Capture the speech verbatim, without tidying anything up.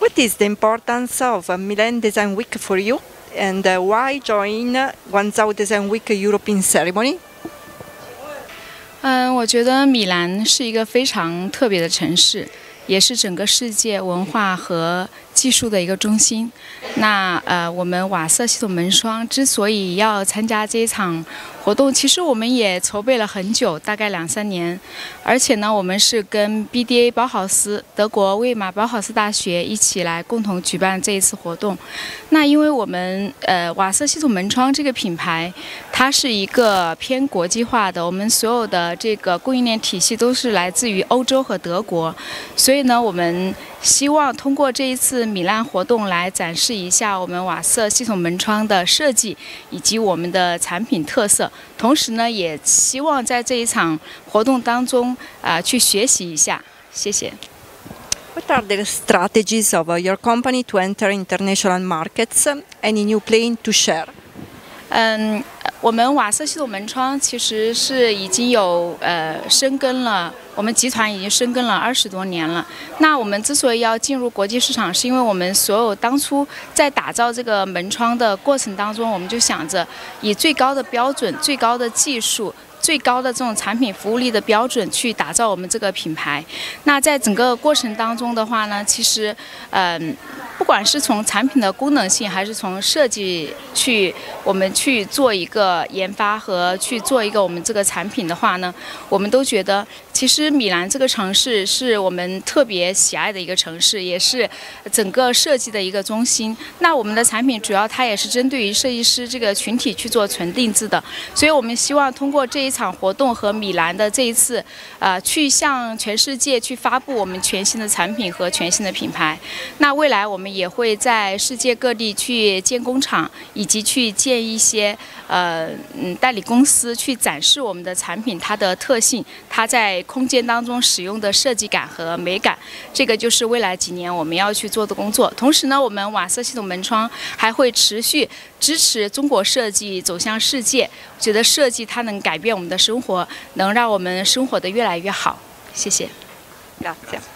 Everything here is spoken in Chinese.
What is the importance of uh, Milan Design Week for you, and uh, why join uh, Guangzhou Design Week European Ceremony? 嗯，我觉得米兰是一个非常特别的城市，也是整个世界文化和技术的一个中心。那呃，我们瓦瑟系统门窗之所以要参加这一场活动，其实我们也筹备了很久，大概两三年。而且呢，我们是跟 B D A 包豪斯、德国魏玛包豪斯大学一起来共同举办这一次活动。那因为我们呃瓦瑟系统门窗这个品牌，它是一个偏国际化的，我们所有的这个供应链体系都是来自于欧洲和德国，所以呢，我们希望通过这一次米兰活动来展示一下我们瓦瑟系统门窗的设计以及我们的产品特色，同时呢，也希望在这一场活动当中啊、呃、去学习一下。谢谢。 What are the strategies of uh, your company to enter international markets? Any new plan to share? 嗯，我们瓦瑟系统门窗其实是已经有呃深耕了，我们集团已经深耕了二十多年了。那我们之所以要进入国际市场，是因为我们所有当初在打造这个门窗的过程当中，我们就想着以最高的标准、最高的技术、最高的这种产品服务力的标准去打造我们这个品牌。那在整个过程当中的话呢，其实嗯。呃不管是从产品的功能性，还是从设计去，我们去做一个研发和去做一个我们这个产品的话呢，我们都觉得，其实米兰这个城市是我们特别喜爱的一个城市，也是整个设计的一个中心。那我们的产品主要它也是针对于设计师这个群体去做纯定制的，所以我们希望通过这一场活动和米兰的这一次，呃，去向全世界去发布我们全新的产品和全新的品牌。那未来我们。我们也会在世界各地去建工厂，以及去建一些呃嗯代理公司，去展示我们的产品它的特性，它在空间当中使用的设计感和美感。这个就是未来几年我们要去做的工作。同时呢，我们瓦瑟系统门窗还会持续支持中国设计走向世界。觉得设计它能改变我们的生活，能让我们生活得越来越好。谢谢。 Grazie.